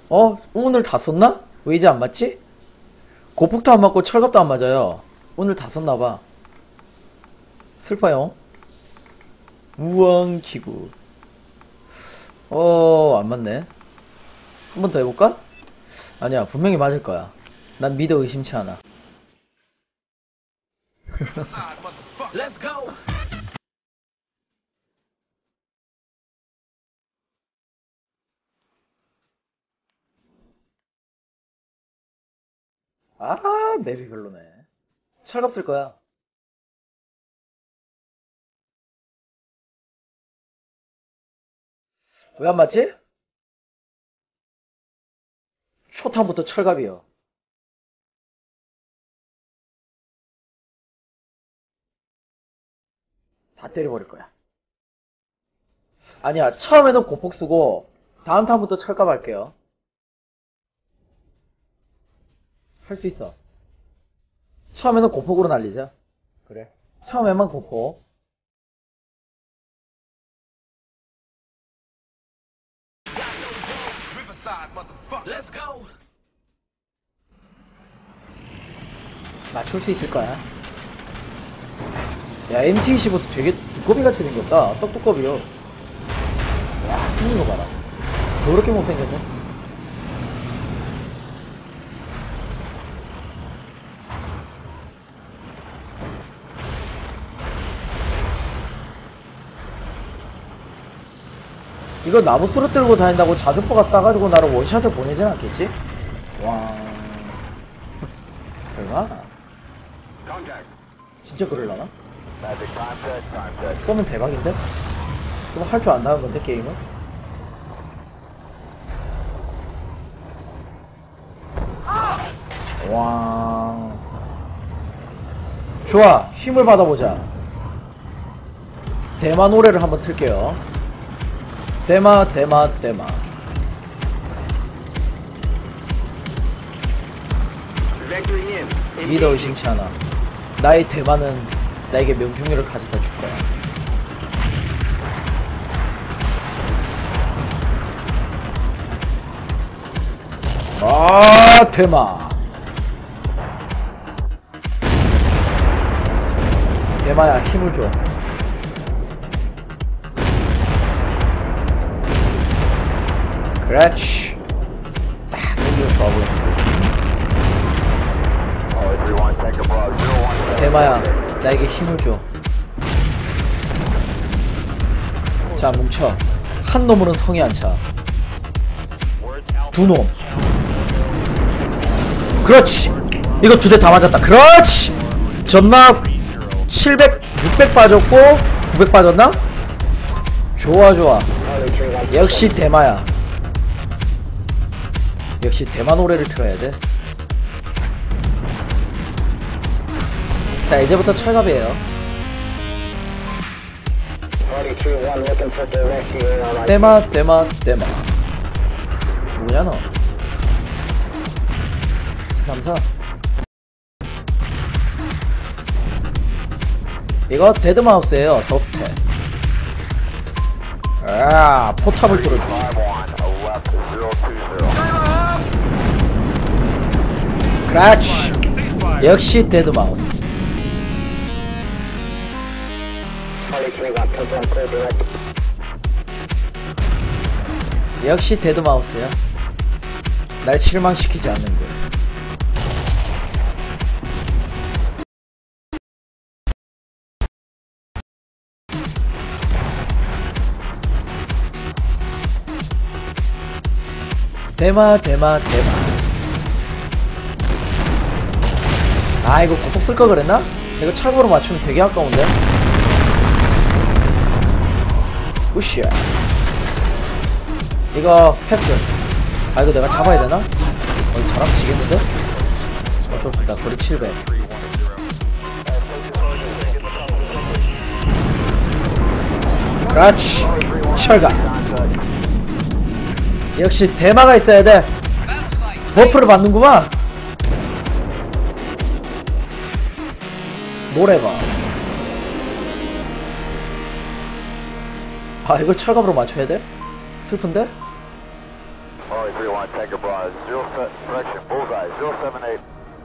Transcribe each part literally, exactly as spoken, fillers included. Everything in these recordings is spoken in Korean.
어? 오늘 다 썼나? 왜 이제 안 맞지? 고폭도 안 맞고 철갑도 안 맞아요. 오늘 다 썼나봐. 슬퍼요. 무왕기구. 어, 안 맞네. 한 번 더 해볼까? 아니야, 분명히 맞을 거야. 난 믿어 의심치 않아. Let's go. 아, 맵이 별로네. 철갑 쓸 거야. 왜 안 맞지? 초탄부터 철갑이요. 다 때려버릴 거야. 아니야, 처음에는 고폭 쓰고 다음 탄부터 철갑 할게요. 할 수 있어. 처음에는 고폭으로 날리자. 그래. 처음에만 고폭. Let's go. 맞출 수 있을 거야. 야, 엠티 이십오도 되게 두꺼비같이 생겼다. 떡두꺼비요. 와, 생긴 거 봐라. 더럽게 못생겼네. 이거 나무 쓰러뜨리고 다닌다고 자주포가 싸가지고 나를 원샷을 보내진 않겠지? 와. 설마? 진짜 그럴라나? 쏘면 대박인데? 그럼 할 줄 안다는 건데, 게임은? 와. 좋아, 힘을 받아보자. 대마 노래를 한번 틀게요. 대마, 대마, 대마. 믿어 의심치 않아. 나의 대마는 나에게 명중률을 가져다 줄 거야. 아, 대마. 대마야, 힘을 줘. 그렇지. 딱 여기가 좋아 보이는데. 대마야, 나에게 힘을 줘. 자, 뭉쳐. 한 놈으로는 성이 안 차. 두 놈. 그렇지. 이거 두 대 다 맞았다. 그렇지. 전막 칠백, 육백 빠졌고 구백 빠졌나? 좋아 좋아. 역시 대마야. 역시 대마 노래를 틀어야 돼. 자, 이제부터 철갑이에요. 대마 대마 대마. 누구냐 너? 칠삼사. 이거 데드마우스에요. 덥스텝. 아, 포탑을 뚫어주지. 그렇지. 역시 데드마우스. 역시 데드마우스야. 날 실망시키지 않는 거. 대마 대마 대마. 아, 이거 고폭 쓸걸 그랬나? 이거 철거로 맞추면 되게 아까운데. 우쉬. 이거 패스. 아, 이거 내가 잡아야 되나? 어, 잘하면 지겠는데? 어, 좀 크다. 거리 칠백. 그렇지. 철가. 역시 대마가 있어야 돼. 버프를 받는구만. 노래가. 아, 이걸 철갑으로 맞춰야 돼? 슬픈데? Molly three one, Tanker Broad, zero set, correction, bullseye, zero seven eight.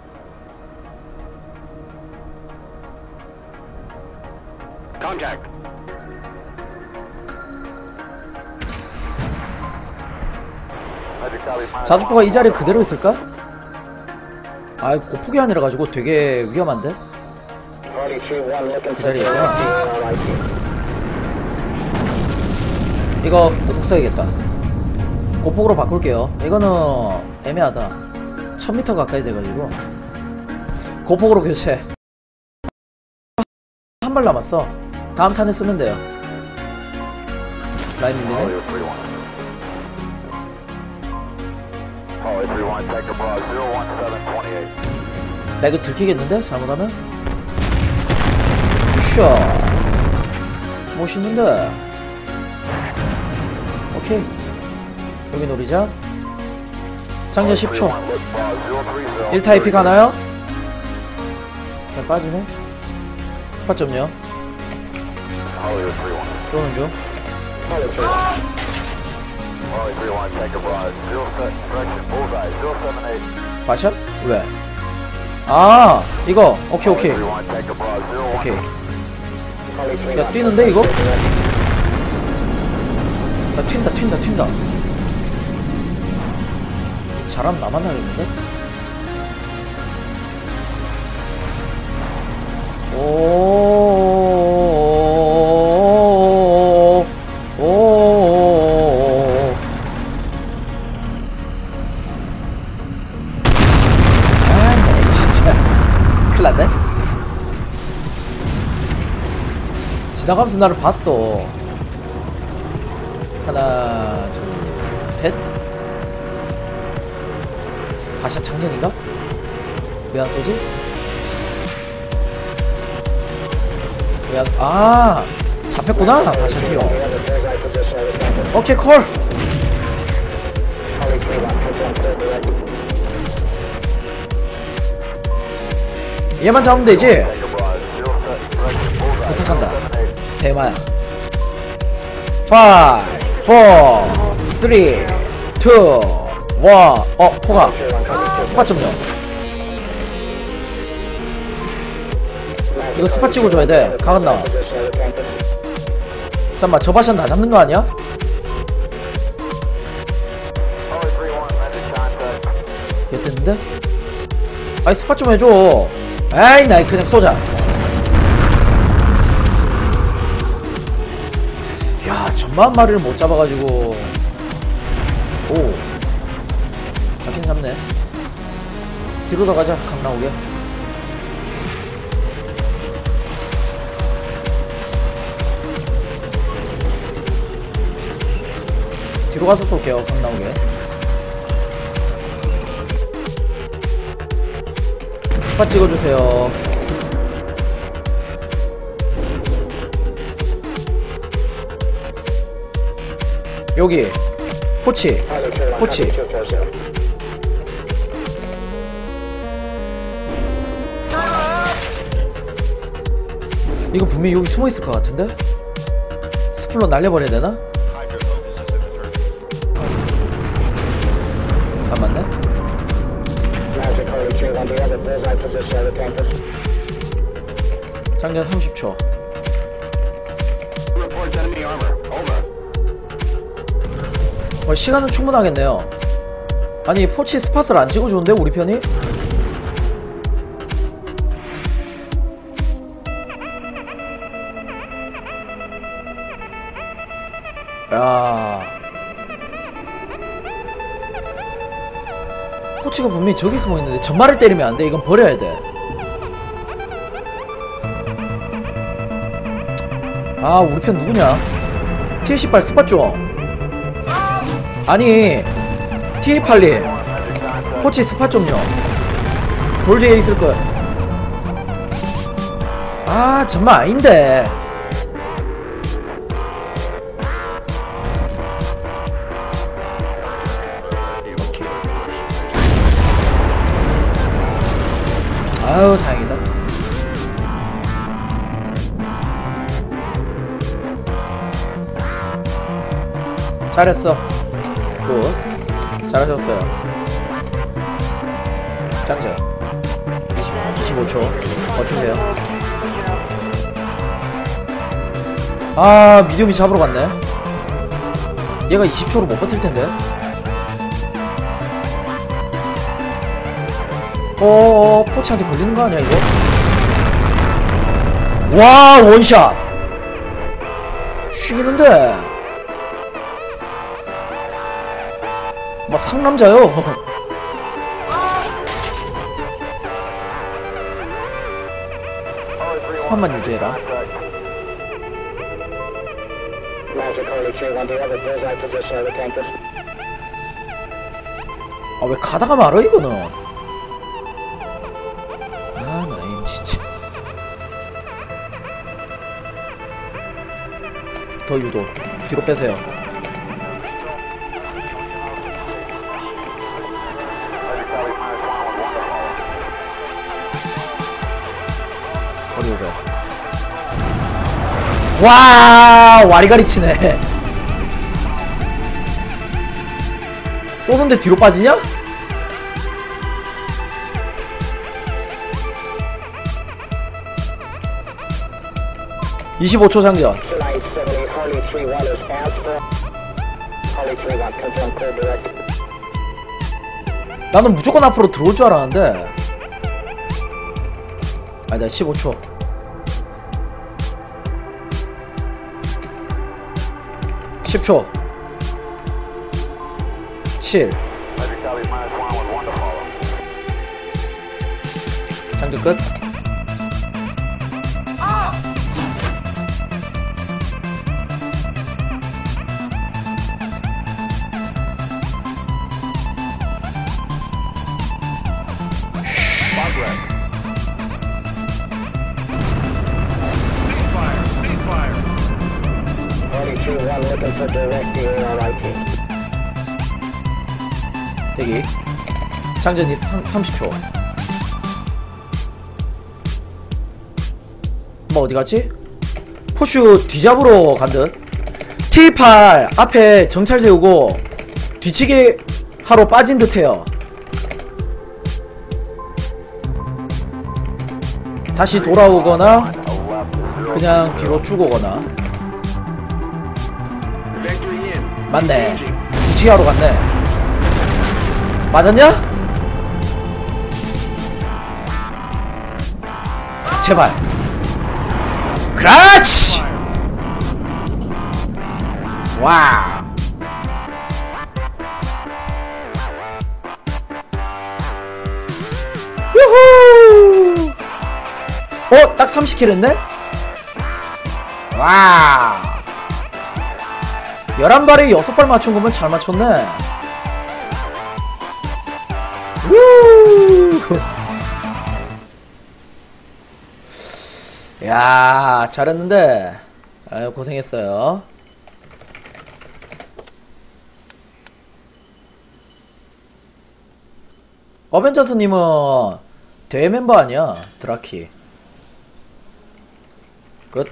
Contact. Magic copy, minus 자주포가 이 자리에 그대로 있을까? 아, 고폭이 아니라 가지고 되게 위험한데? 그 자리에요. 이거 고폭 써야겠다. 고폭으로 바꿀게요. 이거는 애매하다. 천 미터 가까이 돼가지고 고폭으로 교체. 한 발 남았어. 다음 탄에 쓰면 돼요. 라인 밀리네. Molly three one. Molly three one, Tanker Broad, zero one seven twenty-eight. 나 이거 들키겠는데? 잘못하면? 굿샷. 멋있는데? 오케이. 여기 노리자. 장전 십 초. 일 타이피 가나요? 그냥 빠지네. 스팟 점요. Molly three one. 쪼는 중. Molly three one, Tanker Broad, zero set, correction, bullseye, zero seven eight. 바샷? 왜? 아, 이거. 오케이, 오케이. Molly three one, Tanker Broad, zero one. 오케이. 야, 뛰는데, 이거? 야, 튄다, 튄다, 튄다. 잘하면 나만 나겠는데? 오, 오, 오, 아, 나 진짜. 큰일 났네? 지나가면서 나를 봤어. 하나, 둘, 셋. 바샷 장전인가? 왜 안 쏘지? 왜 안 쏘... 아! 잡혔구나! 바샷 티어. 오케이, 콜! 얘만 잡으면 되지? Tanker Broad, zero set, correction, bullseye, 부탁한다. zero seven eight. 대마야. 파이브, 사, 삼, 이, 일. 어, 포가. 스팟 좀요. 이거 스팟 찍어줘야 돼. 각은 나와. 잠깐만, 저 바샷 다 잡는 거 아니야? Molly three one, magic contact. 얘 됐는데? 아이, 스팟 좀 해줘. 에이, 나 그냥 쏘자. 야, 전만 마리를 못 잡아가지고. 오. 잡긴 잡네. 뒤로 더 가자, 강 나오게. 뒤로 가서 쏠게요, 강 나오게. 스팟 찍어주세요. 여기 포치 포치. 이거 분명히 여기 숨어있을 것 같은데? 스플로 날려버려야 되나? 안 맞네? 장전 삼십 초. Reports enemy armor. Over. 어, 시간은 충분하겠네요. 아니, 포치 스팟을 안 찍어주는데 우리 편이? 야, 포치가 분명히 저기 숨어있는데 전말을 때리면 안돼. 이건 버려야 돼. 아, 우리 편 누구냐? 티에이십팔 스팟 좀. 아니, 티에이팔님 포치 스팟 좀요. 돌 뒤에 있을 거야. 아, 정말 아닌데. 아유, 다행이다. 잘했어. 굿. 잘하셨어요. 짱죠. 이십, 이십오 초 버티세요. 아, 미디움이 잡으러 갔네. 얘가 이십 초로 못 버틸 텐데. 어어, 포치한테 걸리는 거 아니야, 이거? 와, 원샷! 쉬기는데. 막 상남자요. 스판만 유지해라. 아, 왜 가다가 말어, 이거는? 아, 나임, 진짜. 더 유도. 뒤로 빼세요. 거리 오백. 와, 와리가리 치네. 쏘는데 뒤로 빠지냐? 이십오 초 장전. 나는 무조건 앞으로 들어올 줄 알았는데. 아니다, 십오 초. 십 초. 칠. 장전 끝. 대기. 장전이 삼십 초. 뭐 어디갔지? 포슈 뒤잡으러 간듯. 티 팔 앞에 정찰 세우고 뒤치기 하러 빠진 듯해요. 다시 돌아오거나 그냥 뒤로 쭉 오거나. 맞네. 뒤치기 하러 갔네. 맞았냐? 제발. 그렇지! 와우. 유후! 어? 딱 삼십 킬 했네? 와우. 열한 발에 여섯 발 맞춘 거면 잘 맞췄네. 우! 야, 잘했는데. 아유, 고생했어요. 어벤져스님은 대회 멤버 아니야, 드라키. 끝.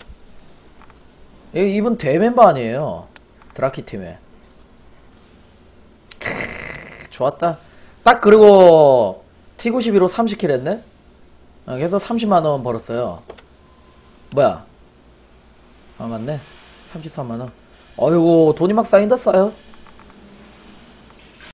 이분 대회 멤버 아니에요, 드라키 팀에. 크으, 좋았다. 딱 그리고 티 구십이로 삼십 킬 했네? 그래서 삼십만 원 벌었어요. 뭐야? 아, 맞네. 삼십삼만 원. 어이구, 돈이 막 쌓인다, 쌓여.